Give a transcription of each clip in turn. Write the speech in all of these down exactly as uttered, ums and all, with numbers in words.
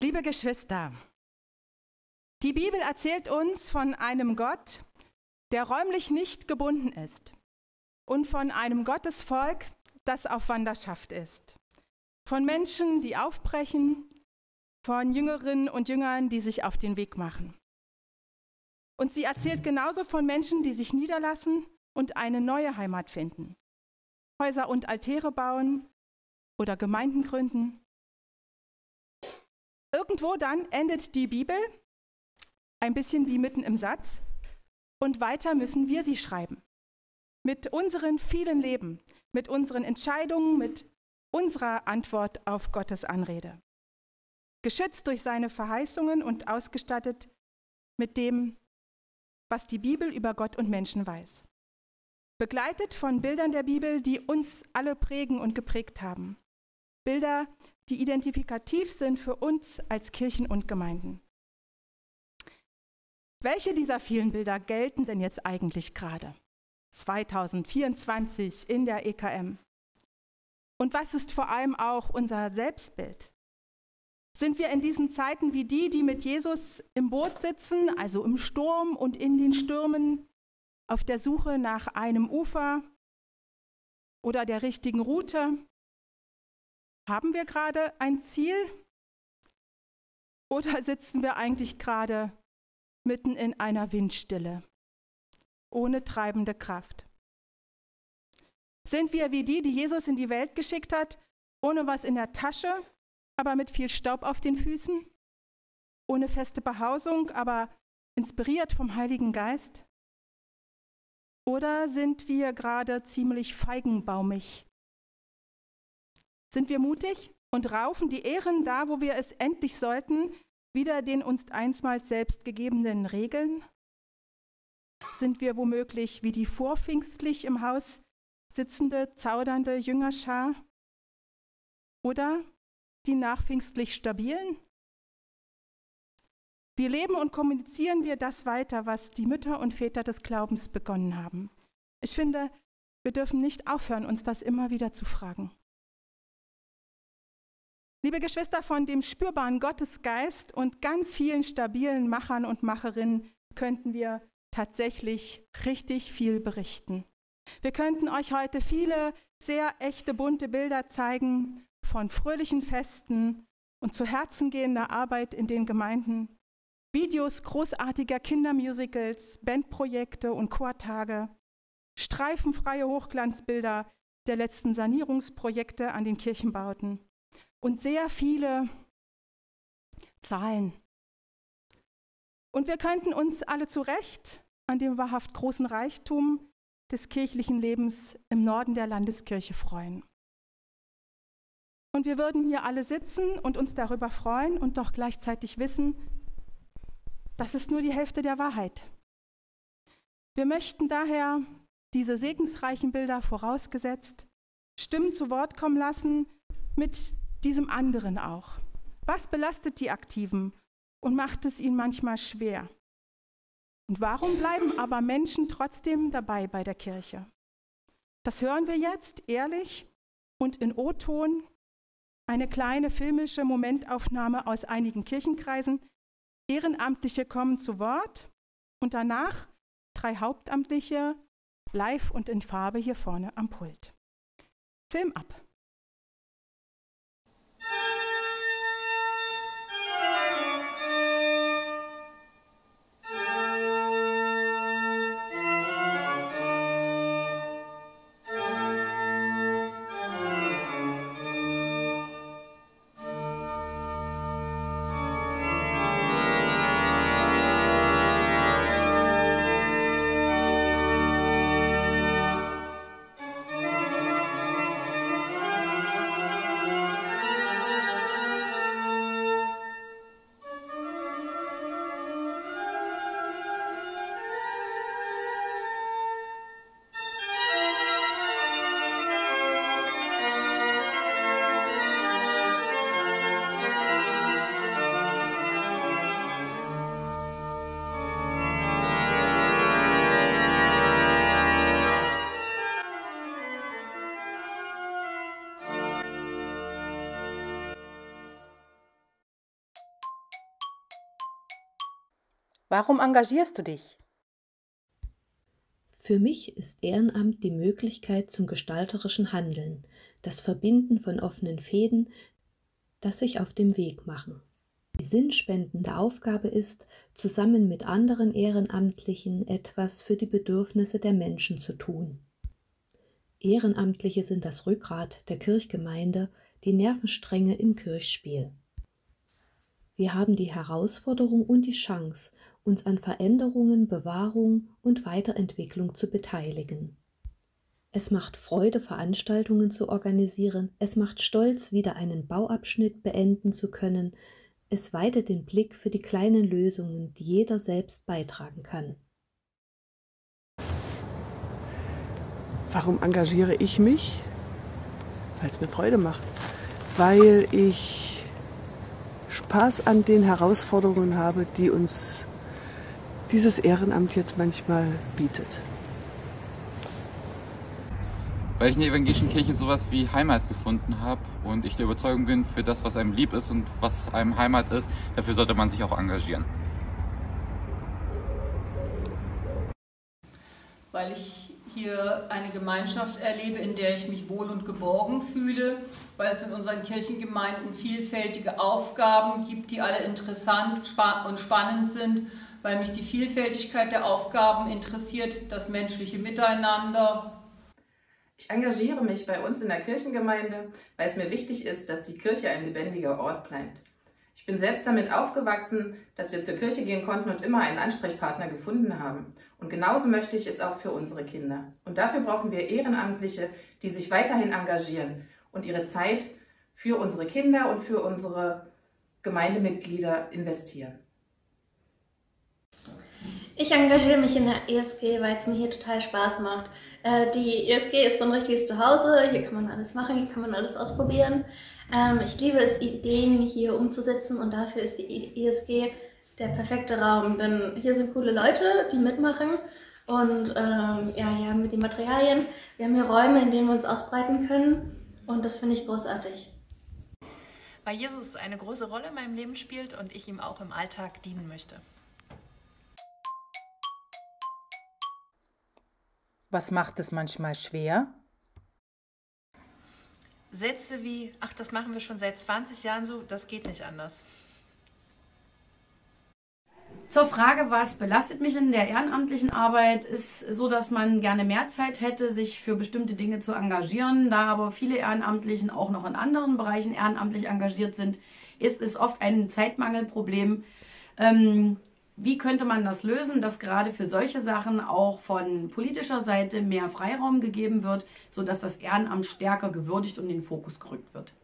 Liebe Geschwister, die Bibel erzählt uns von einem Gott, der räumlich nicht gebunden ist, und von einem Gottesvolk, das auf Wanderschaft ist. Von Menschen, die aufbrechen, von Jüngerinnen und Jüngern, die sich auf den Weg machen. Und sie erzählt genauso von Menschen, die sich niederlassen und eine neue Heimat finden, Häuser und Altäre bauen oder Gemeinden gründen. Irgendwo dann endet die Bibel, ein bisschen wie mitten im Satz, und weiter müssen wir sie schreiben. Mit unseren vielen Leben, mit unseren Entscheidungen, mit unserer Antwort auf Gottes Anrede. Geschützt durch seine Verheißungen und ausgestattet mit dem, was die Bibel über Gott und Menschen weiß. Begleitet von Bildern der Bibel, die uns alle prägen und geprägt haben. Bilder, die identifikativ sind für uns als Kirchen und Gemeinden. Welche dieser vielen Bilder gelten denn jetzt eigentlich gerade? zweitausendvierundzwanzig in der E K M. Und was ist vor allem auch unser Selbstbild? Sind wir in diesen Zeiten wie die, die mit Jesus im Boot sitzen, also im Sturm und in den Stürmen, auf der Suche nach einem Ufer oder der richtigen Route? Haben wir gerade ein Ziel? Oder sitzen wir eigentlich gerade mitten in einer Windstille, ohne treibende Kraft? Sind wir wie die, die Jesus in die Welt geschickt hat, ohne was in der Tasche, aber mit viel Staub auf den Füßen? Ohne feste Behausung, aber inspiriert vom Heiligen Geist? Oder sind wir gerade ziemlich feigenbaumig? Sind wir mutig und raufen die Ehren da, wo wir es endlich sollten, wieder den uns einstmals selbst gegebenen Regeln? Sind wir womöglich wie die vorpfingstlich im Haus sitzende, zaudernde Jüngerschar? Oder die nachpfingstlich Stabilen? Wie leben und kommunizieren wir das weiter, was die Mütter und Väter des Glaubens begonnen haben? Ich finde, wir dürfen nicht aufhören, uns das immer wieder zu fragen. Liebe Geschwister, von dem spürbaren Gottesgeist und ganz vielen stabilen Machern und Macherinnen könnten wir tatsächlich richtig viel berichten. Wir könnten euch heute viele sehr echte, bunte Bilder zeigen von fröhlichen Festen und zu Herzen gehender Arbeit in den Gemeinden, Videos großartiger Kindermusicals, Bandprojekte und Chortage, streifenfreie Hochglanzbilder der letzten Sanierungsprojekte an den Kirchenbauten und sehr viele Zahlen. Und wir könnten uns alle zu Recht an dem wahrhaft großen Reichtum des kirchlichen Lebens im Norden der Landeskirche freuen. Und wir würden hier alle sitzen und uns darüber freuen und doch gleichzeitig wissen, das ist nur die Hälfte der Wahrheit. Wir möchten daher diese segensreichen Bilder vorausgesetzt, Stimmen zu Wort kommen lassen mit diesem anderen auch. Was belastet die Aktiven und macht es ihnen manchmal schwer? Und warum bleiben aber Menschen trotzdem dabei bei der Kirche? Das hören wir jetzt ehrlich und in O-Ton, eine kleine filmische Momentaufnahme aus einigen Kirchenkreisen. Ehrenamtliche kommen zu Wort und danach drei Hauptamtliche live und in Farbe hier vorne am Pult. Film ab. Warum engagierst du dich? Für mich ist Ehrenamt die Möglichkeit zum gestalterischen Handeln, das Verbinden von offenen Fäden, das sich auf dem Weg machen. Die sinnspendende Aufgabe ist, zusammen mit anderen Ehrenamtlichen etwas für die Bedürfnisse der Menschen zu tun. Ehrenamtliche sind das Rückgrat der Kirchgemeinde, die Nervenstränge im Kirchspiel. Wir haben die Herausforderung und die Chance, uns an Veränderungen, Bewahrung und Weiterentwicklung zu beteiligen. Es macht Freude, Veranstaltungen zu organisieren, es macht stolz, wieder einen Bauabschnitt beenden zu können, es weitet den Blick für die kleinen Lösungen, die jeder selbst beitragen kann. Warum engagiere ich mich? Weil es mir Freude macht. Weil ich Spaß an den Herausforderungen habe, die uns dieses Ehrenamt jetzt manchmal bietet. Weil ich in der evangelischen Kirche sowas wie Heimat gefunden habe und ich der Überzeugung bin, für das, was einem lieb ist und was einem Heimat ist, dafür sollte man sich auch engagieren. Weil ich hier eine Gemeinschaft erlebe, in der ich mich wohl und geborgen fühle, weil es in unseren Kirchengemeinden vielfältige Aufgaben gibt, die alle interessant und spannend sind, weil mich die Vielfältigkeit der Aufgaben interessiert, das menschliche Miteinander. Ich engagiere mich bei uns in der Kirchengemeinde, weil es mir wichtig ist, dass die Kirche ein lebendiger Ort bleibt. Ich bin selbst damit aufgewachsen, dass wir zur Kirche gehen konnten und immer einen Ansprechpartner gefunden haben. Und genauso möchte ich es auch für unsere Kinder. Und dafür brauchen wir Ehrenamtliche, die sich weiterhin engagieren und ihre Zeit für unsere Kinder und für unsere Gemeindemitglieder investieren. Ich engagiere mich in der E S G, weil es mir hier total Spaß macht. Die E S G ist so ein richtiges Zuhause, hier kann man alles machen, hier kann man alles ausprobieren. Ich liebe es, Ideen hier umzusetzen und dafür ist die E S G der perfekte Raum, denn hier sind coole Leute, die mitmachen und ähm, ja, ja, mit den Materialien. Wir haben hier Räume, in denen wir uns ausbreiten können und das finde ich großartig. Weil Jesus eine große Rolle in meinem Leben spielt und ich ihm auch im Alltag dienen möchte. Was macht es manchmal schwer? Sätze wie, ach, das machen wir schon seit zwanzig Jahren so, das geht nicht anders. Zur Frage, was belastet mich in der ehrenamtlichen Arbeit, ist so, dass man gerne mehr Zeit hätte, sich für bestimmte Dinge zu engagieren. Da aber viele Ehrenamtlichen auch noch in anderen Bereichen ehrenamtlich engagiert sind, ist es oft ein Zeitmangelproblem. Ähm, wie könnte man das lösen, dass gerade für solche Sachen auch von politischer Seite mehr Freiraum gegeben wird, sodass das Ehrenamt stärker gewürdigt und in den Fokus gerückt wird?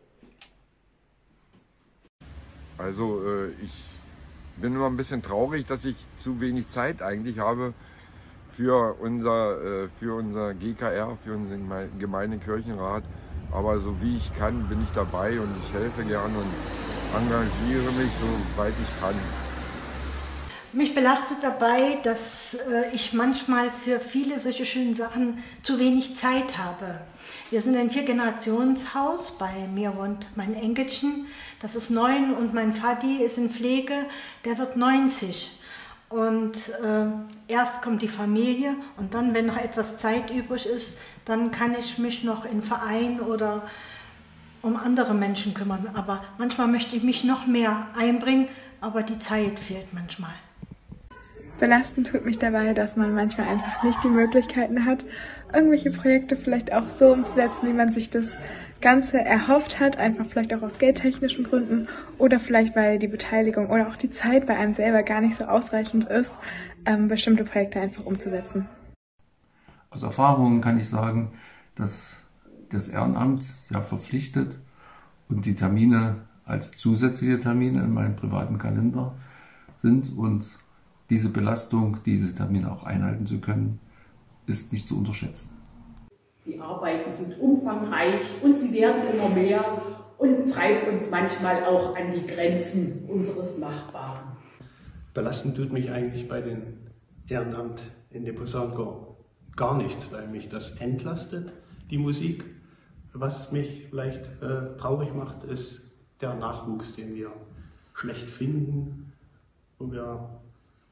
Also äh, ich bin immer ein bisschen traurig, dass ich zu wenig Zeit eigentlich habe für unser, äh, für unser G K R, für unseren Gemeindekirchenrat. Aber so wie ich kann, bin ich dabei und ich helfe gern und engagiere mich, soweit ich kann. Mich belastet dabei, dass äh, ich manchmal für viele solche schönen Sachen zu wenig Zeit habe. Wir sind ein Vier-Generations-Haus, bei mir wohnt mein Enkelchen, das ist neun und mein Vati ist in Pflege, der wird neunzig. Und äh, erst kommt die Familie und dann, wenn noch etwas Zeit übrig ist, dann kann ich mich noch in Verein oder um andere Menschen kümmern. Aber manchmal möchte ich mich noch mehr einbringen, aber die Zeit fehlt manchmal. Belastend tut mich dabei, dass man manchmal einfach nicht die Möglichkeiten hat, irgendwelche Projekte vielleicht auch so umzusetzen, wie man sich das Ganze erhofft hat, einfach vielleicht auch aus geldtechnischen Gründen oder vielleicht, weil die Beteiligung oder auch die Zeit bei einem selber gar nicht so ausreichend ist, ähm, bestimmte Projekte einfach umzusetzen. Aus Erfahrung kann ich sagen, dass das Ehrenamt ja verpflichtet und die Termine als zusätzliche Termine in meinem privaten Kalender sind und diese Belastung, diese Termine auch einhalten zu können, ist nicht zu unterschätzen. Die Arbeiten sind umfangreich und sie werden immer mehr und treiben uns manchmal auch an die Grenzen unseres Machbaren. Belastend tut mich eigentlich bei dem Ehrenamt in dem Posaunenchor gar nichts, weil mich das entlastet, die Musik. Was mich vielleicht äh, traurig macht, ist der Nachwuchs, den wir schlecht finden, wo wir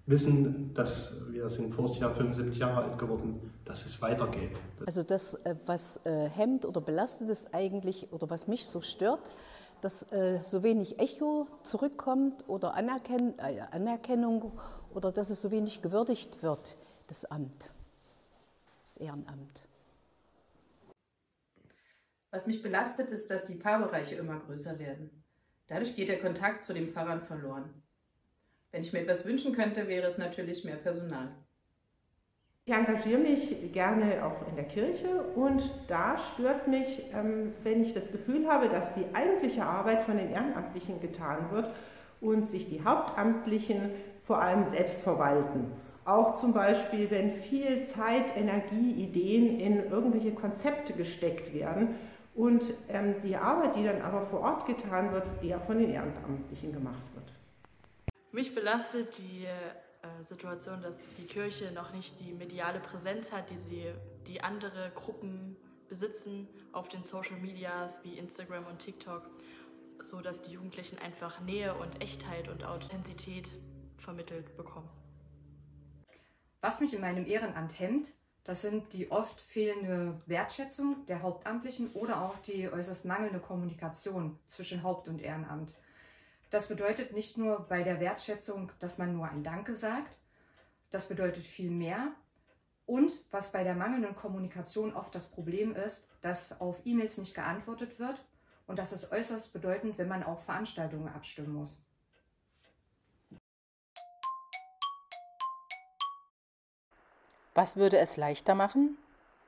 wissen, dass wir sind voriges Jahr fünfundsiebzig Jahre alt geworden, dass es weitergeht. Also das, was hemmt oder belastet ist eigentlich, oder was mich so stört, dass so wenig Echo zurückkommt oder Anerken- äh, Anerkennung oder dass es so wenig gewürdigt wird, das Amt, das Ehrenamt. Was mich belastet, ist, dass die Pfarrbereiche immer größer werden. Dadurch geht der Kontakt zu den Pfarrern verloren. Wenn ich mir etwas wünschen könnte, wäre es natürlich mehr Personal. Ich engagiere mich gerne auch in der Kirche und da stört mich, wenn ich das Gefühl habe, dass die eigentliche Arbeit von den Ehrenamtlichen getan wird und sich die Hauptamtlichen vor allem selbst verwalten. Auch zum Beispiel, wenn viel Zeit, Energie, Ideen in irgendwelche Konzepte gesteckt werden und die Arbeit, die dann aber vor Ort getan wird, eher von den Ehrenamtlichen gemacht wird. Mich belastet die äh, Situation, dass die Kirche noch nicht die mediale Präsenz hat, die sie, die andere Gruppen besitzen auf den Social Medias wie Instagram und TikTok, so dass die Jugendlichen einfach Nähe und Echtheit und Authentizität vermittelt bekommen. Was mich in meinem Ehrenamt hemmt, das sind die oft fehlende Wertschätzung der Hauptamtlichen oder auch die äußerst mangelnde Kommunikation zwischen Haupt- und Ehrenamt. Das bedeutet nicht nur bei der Wertschätzung, dass man nur ein Danke sagt, das bedeutet viel mehr. Und was bei der mangelnden Kommunikation oft das Problem ist, dass auf E-Mails nicht geantwortet wird und das ist äußerst bedeutend, wenn man auch Veranstaltungen abstimmen muss. Was würde es leichter machen?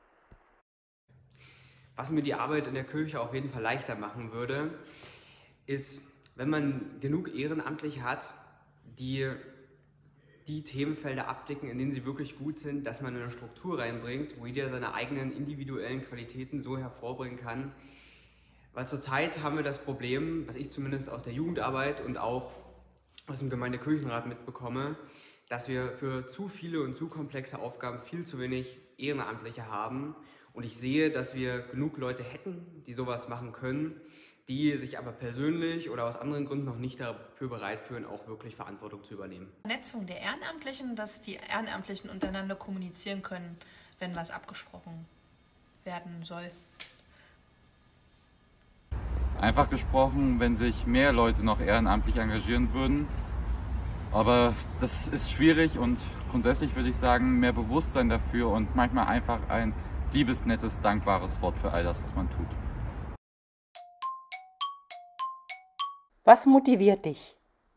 Was mir die Arbeit in der Kirche auf jeden Fall leichter machen würde, ist, wenn man genug Ehrenamtliche hat, die die Themenfelder abdecken, in denen sie wirklich gut sind, dass man eine Struktur reinbringt, wo jeder seine eigenen individuellen Qualitäten so hervorbringen kann. Weil zurzeit haben wir das Problem, was ich zumindest aus der Jugendarbeit und auch aus dem Gemeindekirchenrat mitbekomme, dass wir für zu viele und zu komplexe Aufgaben viel zu wenig Ehrenamtliche haben. Und ich sehe, dass wir genug Leute hätten, die sowas machen können, die sich aber persönlich oder aus anderen Gründen noch nicht dafür bereit fühlen, auch wirklich Verantwortung zu übernehmen. Vernetzung der Ehrenamtlichen, dass die Ehrenamtlichen untereinander kommunizieren können, wenn was abgesprochen werden soll. Einfach gesprochen, wenn sich mehr Leute noch ehrenamtlich engagieren würden. Aber das ist schwierig und grundsätzlich würde ich sagen, mehr Bewusstsein dafür und manchmal einfach ein liebes, nettes, dankbares Wort für all das, was man tut. Was motiviert dich?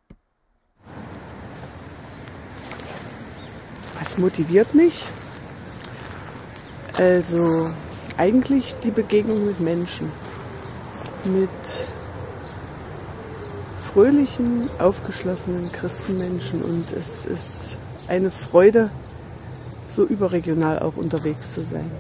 Was motiviert mich? Also eigentlich die Begegnung mit Menschen. Mit fröhlichen, aufgeschlossenen Christenmenschen und es ist eine Freude, so überregional auch unterwegs zu sein.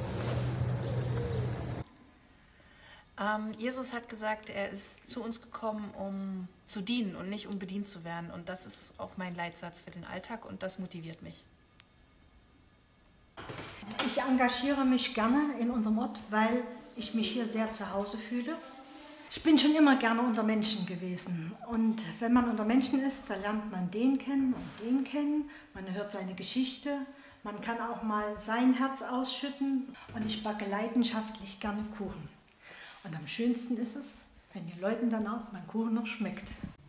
Ähm, Jesus hat gesagt, er ist zu uns gekommen, um zu dienen und nicht um bedient zu werden. Und das ist auch mein Leitsatz für den Alltag und das motiviert mich. Ich engagiere mich gerne in unserem Ort, weil ich mich hier sehr zu Hause fühle. Ich bin schon immer gerne unter Menschen gewesen und wenn man unter Menschen ist, da lernt man den kennen und den kennen, man hört seine Geschichte, man kann auch mal sein Herz ausschütten und ich backe leidenschaftlich gerne Kuchen. Und am schönsten ist es, wenn den Leuten dann auch mein Kuchen noch schmeckt.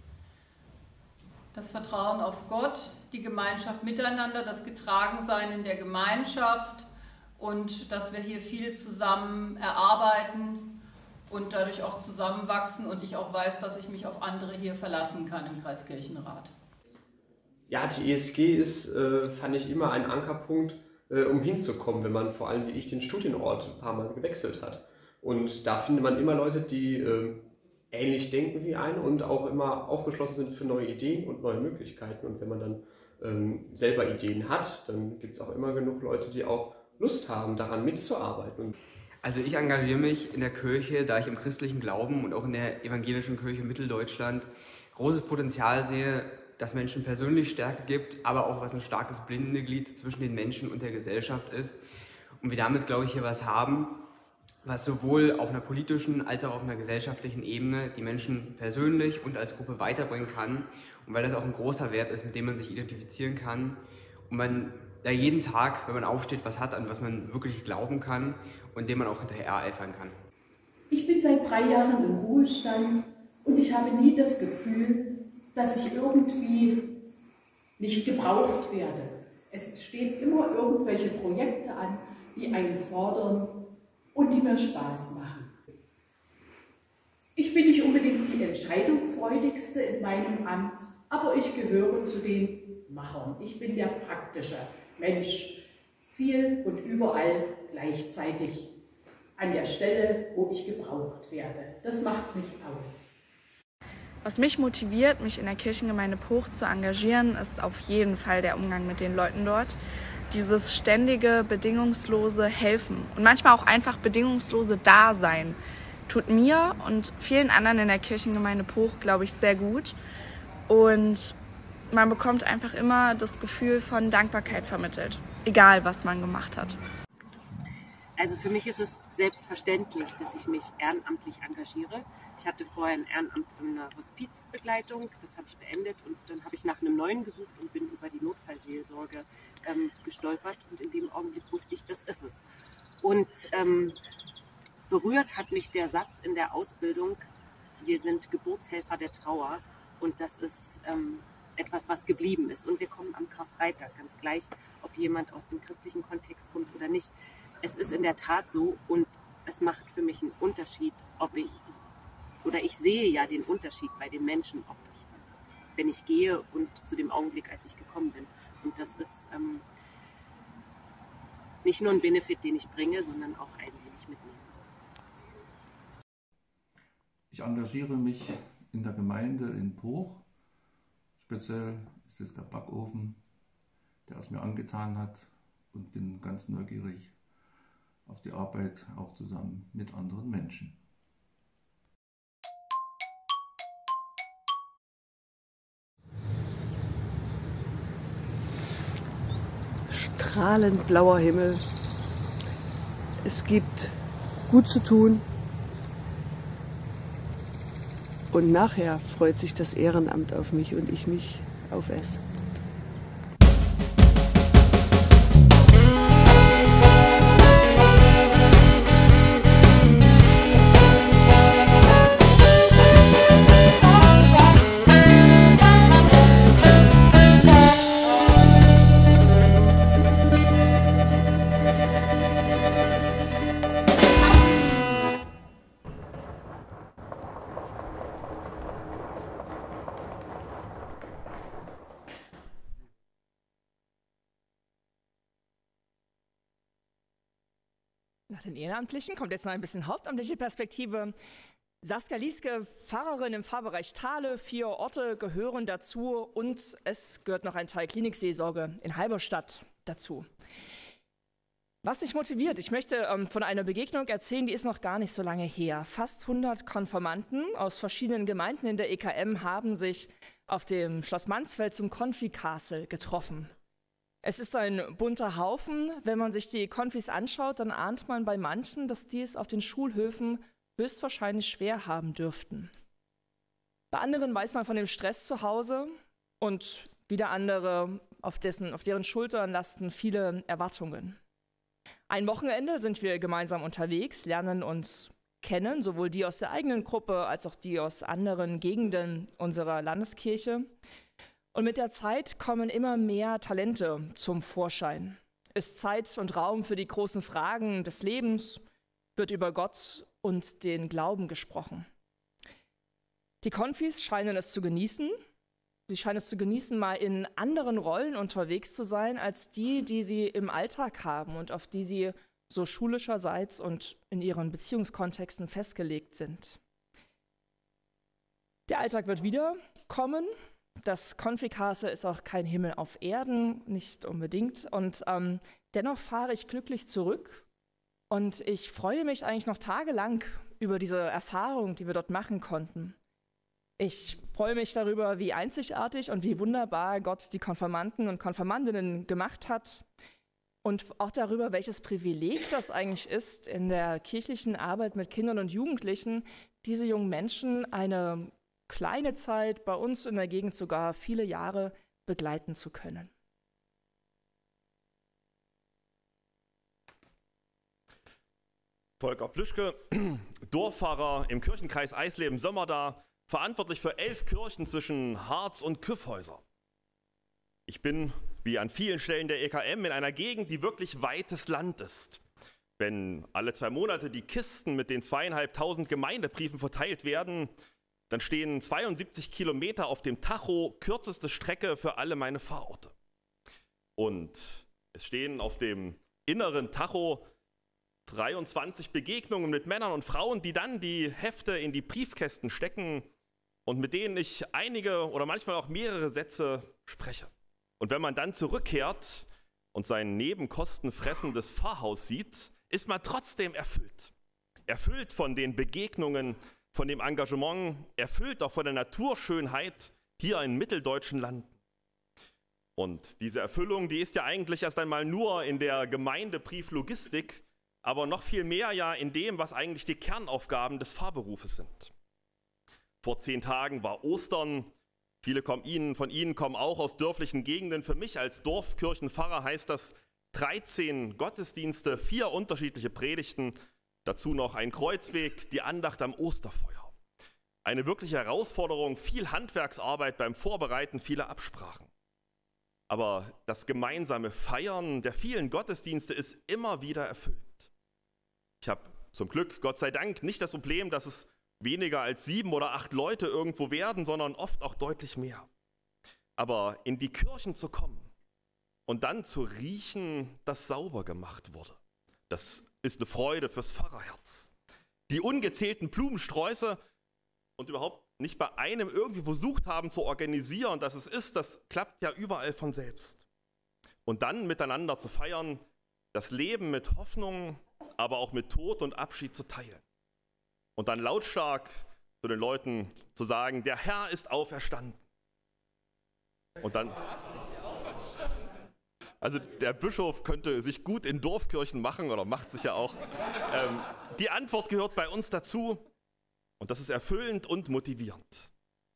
Das Vertrauen auf Gott, die Gemeinschaft miteinander, das Getragensein in der Gemeinschaft und dass wir hier viel zusammen erarbeiten und dadurch auch zusammenwachsen und ich auch weiß, dass ich mich auf andere hier verlassen kann im Kreiskirchenrat. Ja, die E S G ist, äh, fand ich, immer ein Ankerpunkt, äh, um hinzukommen, wenn man vor allem wie ich den Studienort ein paar Mal gewechselt hat. Und da findet man immer Leute, die äh, ähnlich denken wie einen und auch immer aufgeschlossen sind für neue Ideen und neue Möglichkeiten. Und wenn man dann ähm, selber Ideen hat, dann gibt es auch immer genug Leute, die auch Lust haben, daran mitzuarbeiten. Also ich engagiere mich in der Kirche, da ich im christlichen Glauben und auch in der evangelischen Kirche Mitteldeutschland großes Potenzial sehe, dass Menschen persönlich Stärke gibt, aber auch was ein starkes Bindeglied zwischen den Menschen und der Gesellschaft ist. Und wir damit, glaube ich, hier was haben, was sowohl auf einer politischen als auch auf einer gesellschaftlichen Ebene die Menschen persönlich und als Gruppe weiterbringen kann und weil das auch ein großer Wert ist, mit dem man sich identifizieren kann und man da jeden Tag, wenn man aufsteht, was hat, an was man wirklich glauben kann und dem man auch hinterher eifern kann. Ich bin seit drei Jahren im Ruhestand und ich habe nie das Gefühl, dass ich irgendwie nicht gebraucht werde. Es stehen immer irgendwelche Projekte an, die einen fordern und die mir Spaß machen. Ich bin nicht unbedingt die entscheidungsfreudigste in meinem Amt, aber ich gehöre zu den Machern. Ich bin der praktische Mensch, viel und überall gleichzeitig an der Stelle, wo ich gebraucht werde. Das macht mich aus. Was mich motiviert, mich in der Kirchengemeinde Poch zu engagieren, ist auf jeden Fall der Umgang mit den Leuten dort. Dieses ständige, bedingungslose Helfen und manchmal auch einfach bedingungslose Dasein tut mir und vielen anderen in der Kirchengemeinde Poch, glaube ich, sehr gut. Und man bekommt einfach immer das Gefühl von Dankbarkeit vermittelt, egal was man gemacht hat. Also für mich ist es selbstverständlich, dass ich mich ehrenamtlich engagiere. Ich hatte vorher ein Ehrenamt in einer Hospizbegleitung, das habe ich beendet und dann habe ich nach einem neuen gesucht und bin über die Notfallseelsorge ähm, gestolpert und in dem Augenblick wusste ich, das ist es. Und ähm, berührt hat mich der Satz in der Ausbildung, wir sind Geburtshelfer der Trauer und das ist ähm, etwas, was geblieben ist. Und wir kommen am Karfreitag, ganz gleich, ob jemand aus dem christlichen Kontext kommt oder nicht. Es ist in der Tat so und es macht für mich einen Unterschied, ob ich, oder ich sehe ja den Unterschied bei den Menschen, ob ich, wenn ich gehe und zu dem Augenblick, als ich gekommen bin. Und das ist ähm, nicht nur ein Benefit, den ich bringe, sondern auch einen, den ich mitnehme. Ich engagiere mich in der Gemeinde in Poch. Speziell ist es der Backofen, der es mir angetan hat und bin ganz neugierig auf die Arbeit auch zusammen mit anderen Menschen. Strahlend blauer Himmel. Es gibt gut zu tun. Und nachher freut sich das Ehrenamt auf mich und ich mich auf es. Nach den Ehrenamtlichen kommt jetzt noch ein bisschen hauptamtliche Perspektive. Saskia Lieske, Pfarrerin im Pfarrbereich Thale, vier Orte gehören dazu und es gehört noch ein Teil Klinikseelsorge in Halberstadt dazu. Was mich motiviert, ich möchte ähm, von einer Begegnung erzählen, die ist noch gar nicht so lange her. Fast hundert Konfirmanden aus verschiedenen Gemeinden in der E K M haben sich auf dem Schloss Mansfeld zum Konfikasel getroffen. Es ist ein bunter Haufen. Wenn man sich die Konfis anschaut, dann ahnt man bei manchen, dass die es auf den Schulhöfen höchstwahrscheinlich schwer haben dürften. Bei anderen weiß man von dem Stress zu Hause und wieder andere, auf, dessen, auf deren Schultern lasten viele Erwartungen. Ein Wochenende sind wir gemeinsam unterwegs, lernen uns kennen, sowohl die aus der eigenen Gruppe als auch die aus anderen Gegenden unserer Landeskirche. Und mit der Zeit kommen immer mehr Talente zum Vorschein. Ist Zeit und Raum für die großen Fragen des Lebens, wird über Gott und den Glauben gesprochen. Die Konfis scheinen es zu genießen. Sie scheinen es zu genießen, mal in anderen Rollen unterwegs zu sein, als die, die sie im Alltag haben und auf die sie so schulischerseits und in ihren Beziehungskontexten festgelegt sind. Der Alltag wird wieder kommen. Das Konfikasel ist auch kein Himmel auf Erden, nicht unbedingt. Und ähm, dennoch fahre ich glücklich zurück und ich freue mich eigentlich noch tagelang über diese Erfahrung, die wir dort machen konnten. Ich freue mich darüber, wie einzigartig und wie wunderbar Gott die Konfirmanden und Konfirmandinnen gemacht hat. und auch darüber, welches Privileg das eigentlich ist, in der kirchlichen Arbeit mit Kindern und Jugendlichen diese jungen Menschen eine kleine Zeit, bei uns in der Gegend sogar viele Jahre, begleiten zu können. Volker Plüschke, Dorffahrer im Kirchenkreis Eisleben-Sömmerda, verantwortlich für elf Kirchen zwischen Harz und Kyffhäuser. Ich bin, wie an vielen Stellen der E K M, in einer Gegend, die wirklich weites Land ist. Wenn alle zwei Monate die Kisten mit den zweieinhalbtausend Gemeindebriefen verteilt werden, dann stehen zweiundsiebzig Kilometer auf dem Tacho, kürzeste Strecke für alle meine Fahrorte. Und es stehen auf dem inneren Tacho dreiundzwanzig Begegnungen mit Männern und Frauen, die dann die Hefte in die Briefkästen stecken und mit denen ich einige oder manchmal auch mehrere Sätze spreche. Und wenn man dann zurückkehrt und sein nebenkostenfressendes Pfarrhaus sieht, ist man trotzdem erfüllt. Erfüllt von den Begegnungen, von dem Engagement, erfüllt auch von der Naturschönheit hier in mitteldeutschen Landen. Und diese Erfüllung, die ist ja eigentlich erst einmal nur in der Gemeindebrieflogistik, aber noch viel mehr ja in dem, was eigentlich die Kernaufgaben des Pfarrberufes sind. Vor zehn Tagen war Ostern. Viele kommen Ihnen, von Ihnen kommen auch aus dörflichen Gegenden. Für mich als Dorfkirchenpfarrer heißt das dreizehn Gottesdienste, vier unterschiedliche Predigten, dazu noch ein Kreuzweg, die Andacht am Osterfeuer. Eine wirkliche Herausforderung, viel Handwerksarbeit beim Vorbereiten, viele Absprachen. Aber das gemeinsame Feiern der vielen Gottesdienste ist immer wieder erfüllend. Ich habe zum Glück, Gott sei Dank, nicht das Problem, dass es weniger als sieben oder acht Leute irgendwo werden, sondern oft auch deutlich mehr. Aber in die Kirchen zu kommen und dann zu riechen, dass sauber gemacht wurde, das ist eine Freude fürs Pfarrerherz. Die ungezählten Blumensträuße und überhaupt nicht bei einem irgendwie versucht haben zu organisieren, dass es ist, das klappt ja überall von selbst. Und dann miteinander zu feiern, das Leben mit Hoffnung, aber auch mit Tod und Abschied zu teilen. Und dann lautstark zu den Leuten zu sagen, der Herr ist auferstanden. Und dann, also der Bischof könnte sich gut in Dorfkirchen machen oder macht sich ja auch. Ähm, die Antwort gehört bei uns dazu und das ist erfüllend und motivierend.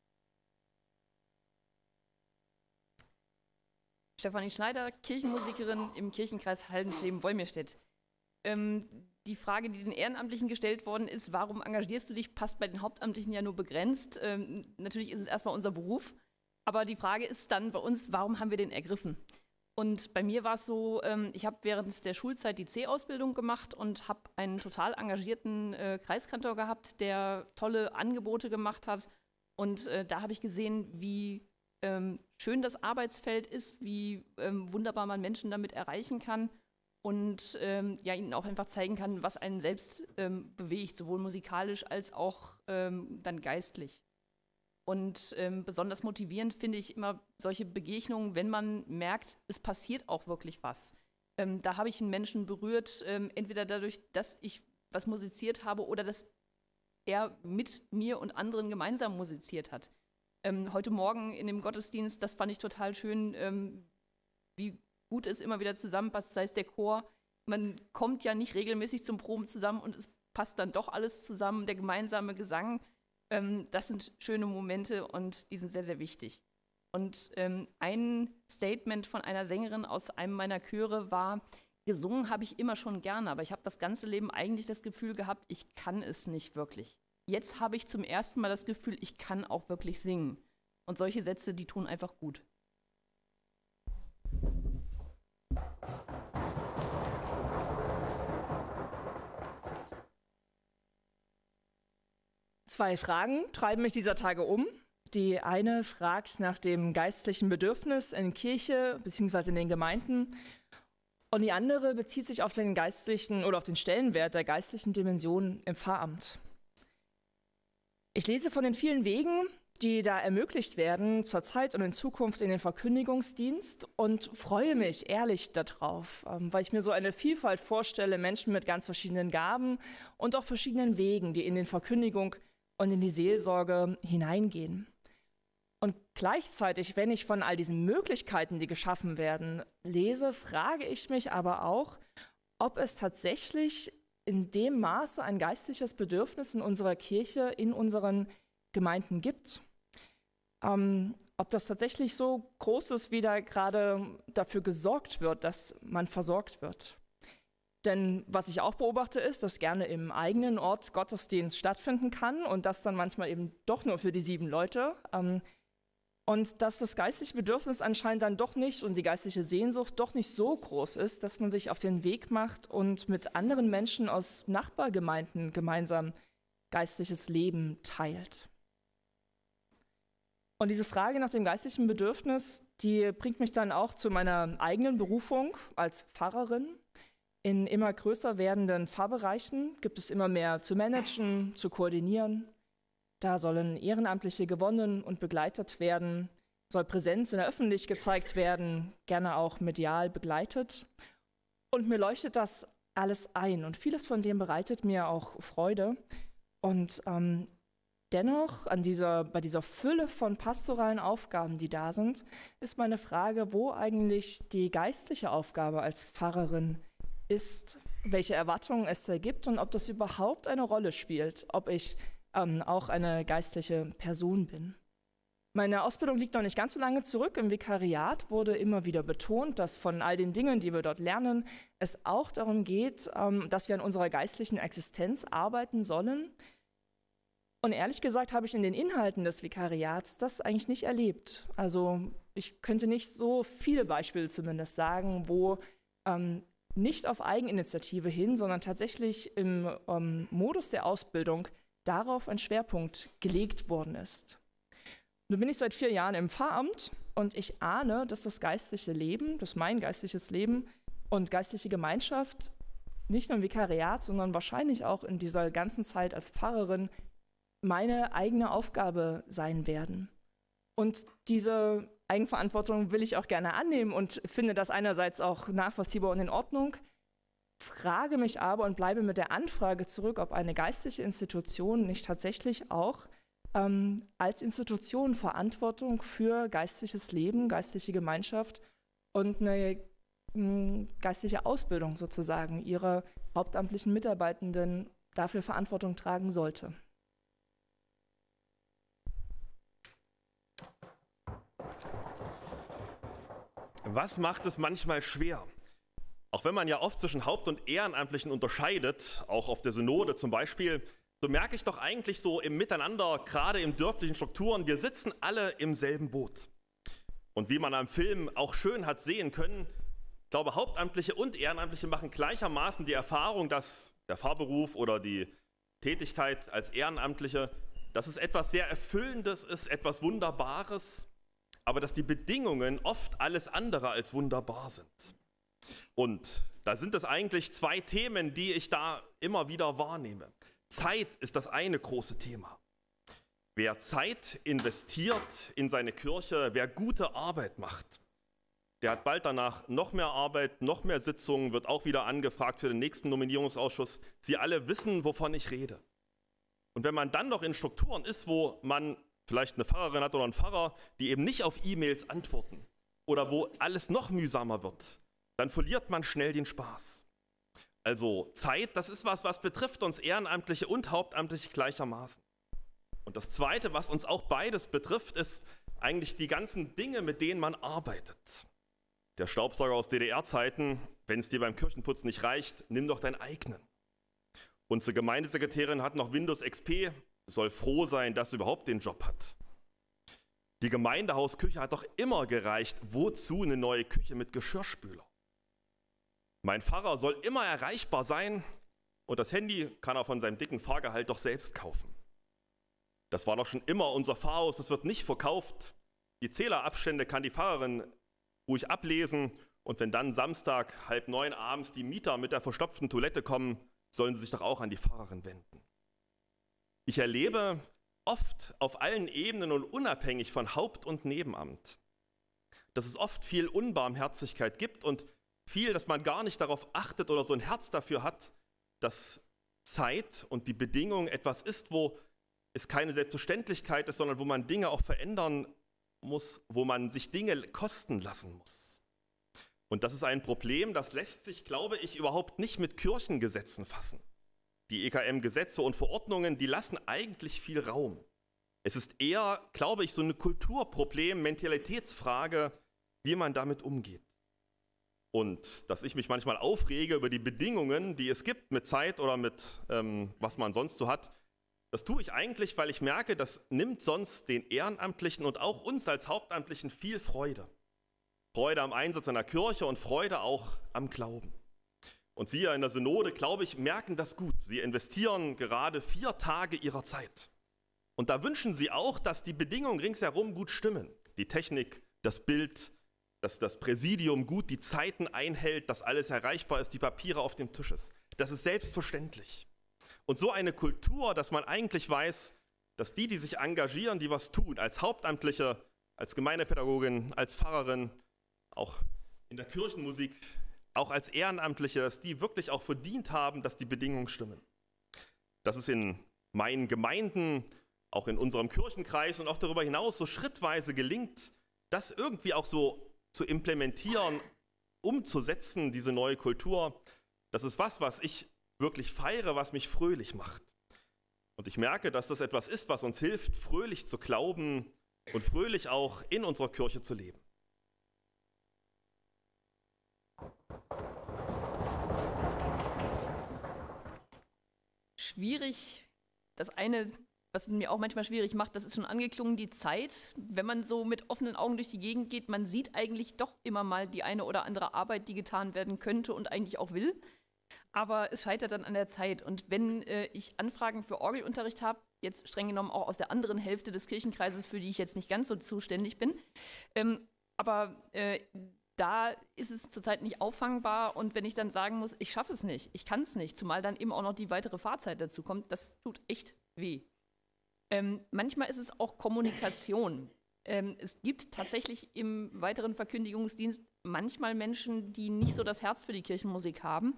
Stefanie Schneider, Kirchenmusikerin im Kirchenkreis Haldensleben-Wolmirstedt. Ähm, die Frage, die den Ehrenamtlichen gestellt worden ist, warum engagierst du dich, passt bei den Hauptamtlichen ja nur begrenzt. Ähm, natürlich ist es erstmal unser Beruf, aber die Frage ist dann bei uns, warum haben wir den ergriffen? Und bei mir war es so, ähm, ich habe während der Schulzeit die C-Ausbildung gemacht und habe einen total engagierten äh, Kreiskantor gehabt, der tolle Angebote gemacht hat. Und äh, da habe ich gesehen, wie ähm, schön das Arbeitsfeld ist, wie ähm, wunderbar man Menschen damit erreichen kann. Und ähm, ja, ihnen auch einfach zeigen kann, was einen selbst ähm, bewegt, sowohl musikalisch als auch ähm, dann geistlich. Und ähm, besonders motivierend finde ich immer solche Begegnungen, wenn man merkt, es passiert auch wirklich was. Ähm, da habe ich einen Menschen berührt, ähm, entweder dadurch, dass ich was musiziert habe oder dass er mit mir und anderen gemeinsam musiziert hat. Ähm, heute Morgen in dem Gottesdienst, das fand ich total schön, ähm, wie gut es immer wieder zusammenpasst, sei es der Chor. Man kommt ja nicht regelmäßig zum Proben zusammen und es passt dann doch alles zusammen, der gemeinsame Gesang. Ähm, das sind schöne Momente und die sind sehr, sehr wichtig. Und ähm, ein Statement von einer Sängerin aus einem meiner Chöre war, gesungen habe ich immer schon gerne, aber ich habe das ganze Leben eigentlich das Gefühl gehabt, ich kann es nicht wirklich. Jetzt habe ich zum ersten Mal das Gefühl, ich kann auch wirklich singen. Und solche Sätze, die tun einfach gut. Zwei Fragen treiben mich dieser Tage um. Die eine fragt nach dem geistlichen Bedürfnis in Kirche bzw. in den Gemeinden und die andere bezieht sich auf den geistlichen oder auf den Stellenwert der geistlichen Dimension im Pfarramt. Ich lese von den vielen Wegen, die da ermöglicht werden, zurzeit und in Zukunft in den Verkündigungsdienst und freue mich ehrlich darauf, weil ich mir so eine Vielfalt vorstelle, Menschen mit ganz verschiedenen Gaben und auch verschiedenen Wegen, die in den Verkündigung und in die Seelsorge hineingehen. Und gleichzeitig, wenn ich von all diesen Möglichkeiten, die geschaffen werden, lese, frage ich mich aber auch, ob es tatsächlich in dem Maße ein geistliches Bedürfnis in unserer Kirche, in unseren Gemeinden gibt. Ähm, ob das tatsächlich so groß ist, wie da gerade dafür gesorgt wird, dass man versorgt wird. Denn was ich auch beobachte, ist, dass gerne im eigenen Ort Gottesdienst stattfinden kann und das dann manchmal eben doch nur für die sieben Leute. Ähm, und dass das geistliche Bedürfnis anscheinend dann doch nicht und die geistliche Sehnsucht doch nicht so groß ist, dass man sich auf den Weg macht und mit anderen Menschen aus Nachbargemeinden gemeinsam geistliches Leben teilt. Und diese Frage nach dem geistlichen Bedürfnis, die bringt mich dann auch zu meiner eigenen Berufung als Pfarrerin. In immer größer werdenden Pfarrbereichen gibt es immer mehr zu managen, zu koordinieren. Da sollen Ehrenamtliche gewonnen und begleitet werden, soll Präsenz in der Öffentlichkeit gezeigt werden, gerne auch medial begleitet. Und mir leuchtet das alles ein und vieles von dem bereitet mir auch Freude. Und ähm, dennoch, an dieser, bei dieser Fülle von pastoralen Aufgaben, die da sind, ist meine Frage, wo eigentlich die geistliche Aufgabe als Pfarrerin ist, welche Erwartungen es da gibt und ob das überhaupt eine Rolle spielt, ob ich ähm, auch eine geistliche Person bin. Meine Ausbildung liegt noch nicht ganz so lange zurück. Im Vikariat wurde immer wieder betont, dass von all den Dingen, die wir dort lernen, es auch darum geht, ähm, dass wir an unserer geistlichen Existenz arbeiten sollen. Und ehrlich gesagt habe ich in den Inhalten des Vikariats das eigentlich nicht erlebt. Also ich könnte nicht so viele Beispiele zumindest sagen, wo ähm, nicht auf Eigeninitiative hin, sondern tatsächlich im ähm, Modus der Ausbildung darauf ein Schwerpunkt gelegt worden ist. Nun bin ich seit vier Jahren im Pfarramt und ich ahne, dass das geistliche Leben, dass mein geistliches Leben und geistliche Gemeinschaft nicht nur im Vikariat, sondern wahrscheinlich auch in dieser ganzen Zeit als Pfarrerin meine eigene Aufgabe sein werden. Und diese Eigenverantwortung will ich auch gerne annehmen und finde das einerseits auch nachvollziehbar und in Ordnung, frage mich aber und bleibe mit der Anfrage zurück, ob eine geistliche Institution nicht tatsächlich auch ähm, als Institution Verantwortung für geistliches Leben, geistliche Gemeinschaft und eine mh, geistliche Ausbildung sozusagen ihrer hauptamtlichen Mitarbeitenden dafür Verantwortung tragen sollte. Was macht es manchmal schwer? Auch wenn man ja oft zwischen Haupt- und Ehrenamtlichen unterscheidet, auch auf der Synode zum Beispiel, so merke ich doch eigentlich so im Miteinander, gerade in dörflichen Strukturen, wir sitzen alle im selben Boot. Und wie man am Film auch schön hat sehen können, ich glaube, Hauptamtliche und Ehrenamtliche machen gleichermaßen die Erfahrung, dass der Pfarrberuf oder die Tätigkeit als Ehrenamtliche, dass es etwas sehr Erfüllendes ist, etwas Wunderbares, aber dass die Bedingungen oft alles andere als wunderbar sind. Und da sind es eigentlich zwei Themen, die ich da immer wieder wahrnehme. Zeit ist das eine große Thema. Wer Zeit investiert in seine Kirche, wer gute Arbeit macht, der hat bald danach noch mehr Arbeit, noch mehr Sitzungen, wird auch wieder angefragt für den nächsten Nominierungsausschuss. Sie alle wissen, wovon ich rede. Und wenn man dann noch in Strukturen ist, wo man vielleicht eine Pfarrerin hat oder einen Pfarrer, die eben nicht auf E-Mails antworten oder wo alles noch mühsamer wird, dann verliert man schnell den Spaß. Also Zeit, das ist was, was betrifft uns Ehrenamtliche und Hauptamtliche gleichermaßen. Und das Zweite, was uns auch beides betrifft, ist eigentlich die ganzen Dinge, mit denen man arbeitet. Der Staubsauger aus D D R-Zeiten, wenn es dir beim Kirchenputz nicht reicht, nimm doch deinen eigenen. Unsere Gemeindesekretärin hat noch Windows X P, soll froh sein, dass sie überhaupt den Job hat. Die Gemeindehausküche hat doch immer gereicht, wozu eine neue Küche mit Geschirrspüler? Mein Pfarrer soll immer erreichbar sein und das Handy kann er von seinem dicken Fahrgehalt doch selbst kaufen. Das war doch schon immer unser Pfarrhaus, das wird nicht verkauft. Die Zählerabstände kann die Pfarrerin ruhig ablesen und wenn dann Samstag halb neun abends die Mieter mit der verstopften Toilette kommen, sollen sie sich doch auch an die Pfarrerin wenden. Ich erlebe oft auf allen Ebenen und unabhängig von Haupt- und Nebenamt, dass es oft viel Unbarmherzigkeit gibt und viel, dass man gar nicht darauf achtet oder so ein Herz dafür hat, dass Zeit und die Bedingung etwas ist, wo es keine Selbstverständlichkeit ist, sondern wo man Dinge auch verändern muss, wo man sich Dinge kosten lassen muss. Und das ist ein Problem, das lässt sich, glaube ich, überhaupt nicht mit Kirchengesetzen fassen. Die E K M-Gesetze und Verordnungen, die lassen eigentlich viel Raum. Es ist eher, glaube ich, so ein Kulturproblem, Mentalitätsfrage, wie man damit umgeht. Und dass ich mich manchmal aufrege über die Bedingungen, die es gibt mit Zeit oder mit ähm, was man sonst so hat, das tue ich eigentlich, weil ich merke, das nimmt sonst den Ehrenamtlichen und auch uns als Hauptamtlichen viel Freude. Freude am Einsatz in der Kirche und Freude auch am Glauben. Und Sie in der Synode, glaube ich, merken das gut. Sie investieren gerade vier Tage Ihrer Zeit. Und da wünschen Sie auch, dass die Bedingungen ringsherum gut stimmen. Die Technik, das Bild, dass das Präsidium gut die Zeiten einhält, dass alles erreichbar ist, die Papiere auf dem Tisch ist. Das ist selbstverständlich. Und so eine Kultur, dass man eigentlich weiß, dass die, die sich engagieren, die was tun, als Hauptamtliche, als Gemeindepädagogin, als Pfarrerin, auch in der Kirchenmusik, auch als Ehrenamtliche, dass die wirklich auch verdient haben, dass die Bedingungen stimmen. Dass es in meinen Gemeinden, auch in unserem Kirchenkreis und auch darüber hinaus so schrittweise gelingt, das irgendwie auch so zu implementieren, umzusetzen, diese neue Kultur, das ist was, was ich wirklich feiere, was mich fröhlich macht. Und ich merke, dass das etwas ist, was uns hilft, fröhlich zu glauben und fröhlich auch in unserer Kirche zu leben. Schwierig, das eine, was mir auch manchmal schwierig macht, das ist schon angeklungen, die Zeit. Wenn man so mit offenen Augen durch die Gegend geht, man sieht eigentlich doch immer mal die eine oder andere Arbeit, die getan werden könnte und eigentlich auch will. Aber es scheitert dann an der Zeit. Und wenn äh, ich Anfragen für Orgelunterricht habe, jetzt streng genommen auch aus der anderen Hälfte des Kirchenkreises, für die ich jetzt nicht ganz so zuständig bin, ähm, aber äh, da ist es zurzeit nicht auffangbar. Und wenn ich dann sagen muss, ich schaffe es nicht, ich kann es nicht, zumal dann eben auch noch die weitere Fahrzeit dazu kommt, das tut echt weh. Ähm, manchmal ist es auch Kommunikation. Ähm, es gibt tatsächlich im weiteren Verkündigungsdienst manchmal Menschen, die nicht so das Herz für die Kirchenmusik haben.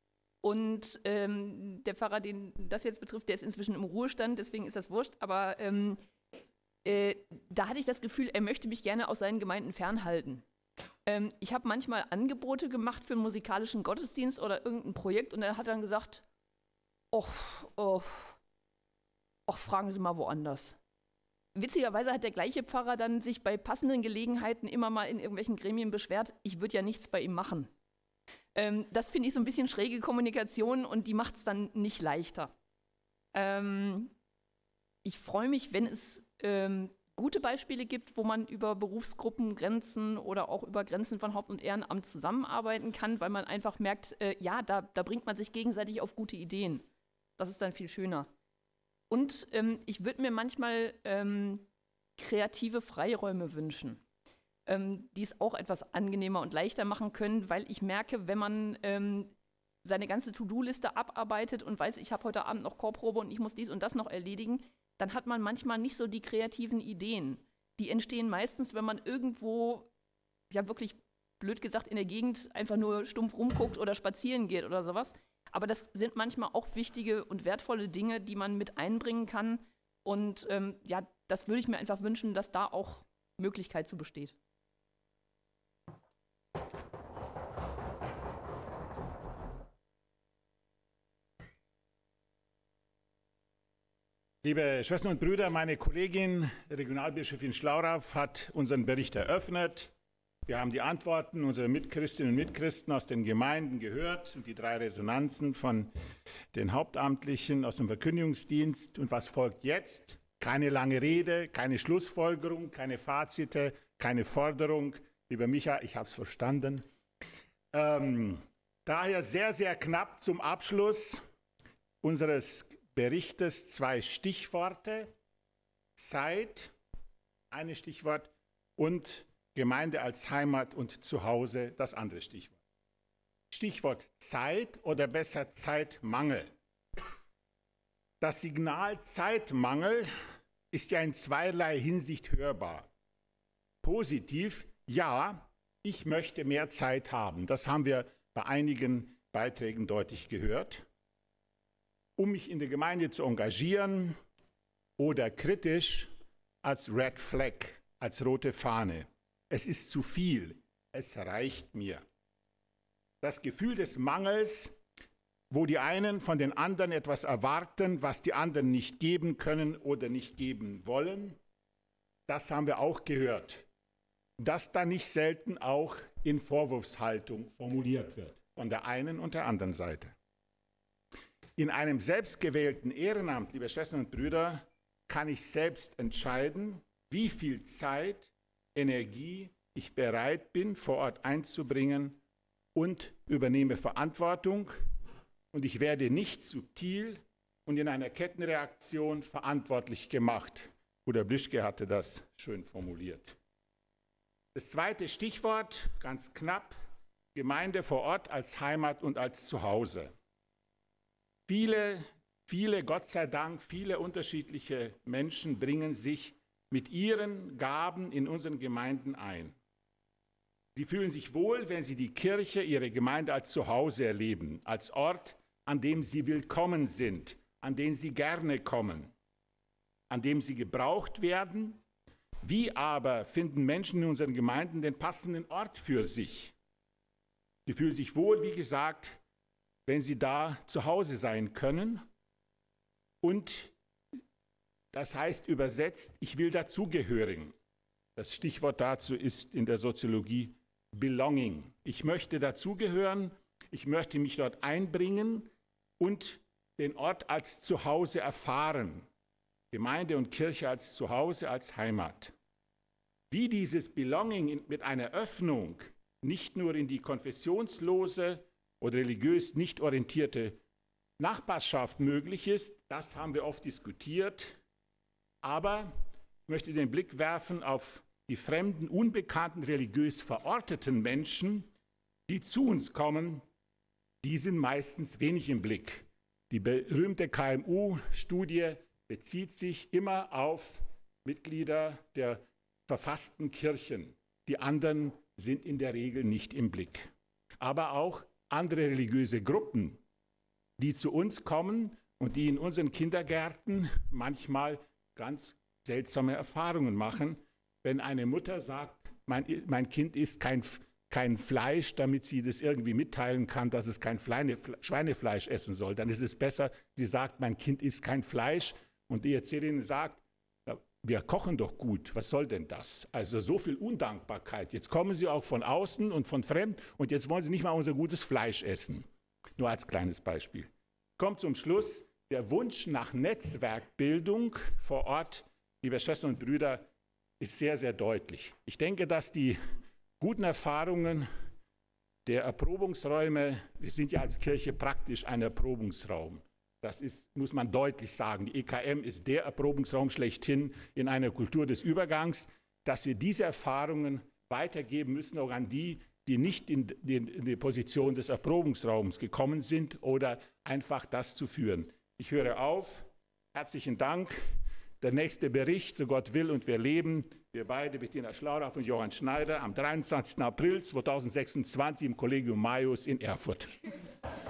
Und ähm, der Pfarrer, den das jetzt betrifft, der ist inzwischen im Ruhestand, deswegen ist das wurscht. Aber ähm, äh, da hatte ich das Gefühl, er möchte mich gerne aus seinen Gemeinden fernhalten. Ähm, ich habe manchmal Angebote gemacht für einen musikalischen Gottesdienst oder irgendein Projekt und er hat dann gesagt, och, och, och, fragen Sie mal woanders. Witzigerweise hat der gleiche Pfarrer dann sich bei passenden Gelegenheiten immer mal in irgendwelchen Gremien beschwert, ich würde ja nichts bei ihm machen. Ähm, das finde ich so ein bisschen schräge Kommunikation und die macht es dann nicht leichter. Ähm, ich freue mich, wenn es ähm, gute Beispiele gibt, wo man über Berufsgruppengrenzen oder auch über Grenzen von Haupt- und Ehrenamt zusammenarbeiten kann, weil man einfach merkt, äh, ja, da, da bringt man sich gegenseitig auf gute Ideen. Das ist dann viel schöner. Und ähm, ich würde mir manchmal ähm, kreative Freiräume wünschen, ähm, die es auch etwas angenehmer und leichter machen können, weil ich merke, wenn man ähm, seine ganze To-Do-Liste abarbeitet und weiß, ich habe heute Abend noch Chorprobe und ich muss dies und das noch erledigen, dann hat man manchmal nicht so die kreativen Ideen. Die entstehen meistens, wenn man irgendwo, ja wirklich blöd gesagt, in der Gegend einfach nur stumpf rumguckt oder spazieren geht oder sowas. Aber das sind manchmal auch wichtige und wertvolle Dinge, die man mit einbringen kann. Und ähm, ja, das würde ich mir einfach wünschen, dass da auch Möglichkeit zu besteht. Liebe Schwestern und Brüder, meine Kollegin, Regionalbischöfin Schlauraff, hat unseren Bericht eröffnet. Wir haben die Antworten unserer Mitchristinnen und Mitchristen aus den Gemeinden gehört und die drei Resonanzen von den Hauptamtlichen aus dem Verkündigungsdienst. Und was folgt jetzt? Keine lange Rede, keine Schlussfolgerung, keine Fazite, keine Forderung. Lieber Micha, ich habe es verstanden. Ähm, daher sehr, sehr knapp zum Abschluss unseres Berichtes zwei Stichworte. Zeit, ein Stichwort, und Gemeinde als Heimat und Zuhause, das andere Stichwort. Stichwort Zeit oder besser Zeitmangel. Das Signal Zeitmangel ist ja in zweierlei Hinsicht hörbar. Positiv, ja, ich möchte mehr Zeit haben. Das haben wir bei einigen Beiträgen deutlich gehört. Um mich in der Gemeinde zu engagieren, oder kritisch als Red Flag als rote Fahne. Es ist zu viel, es reicht mir. Das Gefühl des Mangels, wo die einen von den anderen etwas erwarten, was die anderen nicht geben können oder nicht geben wollen, das haben wir auch gehört. Das dann nicht selten auch in Vorwurfshaltung formuliert wird, von der einen und der anderen Seite. In einem selbstgewählten Ehrenamt, liebe Schwestern und Brüder, kann ich selbst entscheiden, wie viel Zeit, Energie ich bereit bin, vor Ort einzubringen und übernehme Verantwortung. Und ich werde nicht subtil und in einer Kettenreaktion verantwortlich gemacht. Bruder Blischke hatte das schön formuliert. Das zweite Stichwort, ganz knapp, Gemeinde vor Ort als Heimat und als Zuhause. Viele, viele, Gott sei Dank, viele unterschiedliche Menschen bringen sich mit ihren Gaben in unseren Gemeinden ein. Sie fühlen sich wohl, wenn sie die Kirche, ihre Gemeinde als Zuhause erleben, als Ort, an dem sie willkommen sind, an den sie gerne kommen, an dem sie gebraucht werden. Wie aber finden Menschen in unseren Gemeinden den passenden Ort für sich? Sie fühlen sich wohl, wie gesagt, wenn sie da zu Hause sein können. Und das heißt übersetzt, ich will dazugehören. Das Stichwort dazu ist in der Soziologie Belonging. Ich möchte dazugehören, ich möchte mich dort einbringen und den Ort als Zuhause erfahren. Gemeinde und Kirche als Zuhause, als Heimat. Wie dieses Belonging mit einer Öffnung nicht nur in die konfessionslose oder religiös nicht orientierte Nachbarschaft möglich ist, das haben wir oft diskutiert. Aber ich möchte den Blick werfen auf die fremden, unbekannten, religiös verorteten Menschen, die zu uns kommen, die sind meistens wenig im Blick. Die berühmte K M U-Studie bezieht sich immer auf Mitglieder der verfassten Kirchen. Die anderen sind in der Regel nicht im Blick. Aber auch andere religiöse Gruppen, die zu uns kommen und die in unseren Kindergärten manchmal ganz seltsame Erfahrungen machen, wenn eine Mutter sagt, mein, mein Kind isst kein, kein Fleisch, damit sie das irgendwie mitteilen kann, dass es kein Fleine, Schweinefleisch essen soll. Dann ist es besser, sie sagt, mein Kind isst kein Fleisch und die Erzählerin sagt, wir kochen doch gut, was soll denn das? Also so viel Undankbarkeit. Jetzt kommen sie auch von außen und von fremd und jetzt wollen sie nicht mal unser gutes Fleisch essen. Nur als kleines Beispiel. Kommt zum Schluss der Wunsch nach Netzwerkbildung vor Ort, liebe Schwestern und Brüder, ist sehr, sehr deutlich. Ich denke, dass die guten Erfahrungen der Erprobungsräume, wir sind ja als Kirche praktisch ein Erprobungsraum. Das ist, muss man deutlich sagen. Die E K M ist der Erprobungsraum schlechthin in einer Kultur des Übergangs, dass wir diese Erfahrungen weitergeben müssen, auch an die, die nicht in die, in die Position des Erprobungsraums gekommen sind oder einfach das zu führen. Ich höre auf. Herzlichen Dank. Der nächste Bericht, so Gott will und wir leben, wir beide, Bettina Schlauraff und Johann Schneider, am dreiundzwanzigsten April zweitausendsechsundzwanzig im Collegium Maius in Erfurt.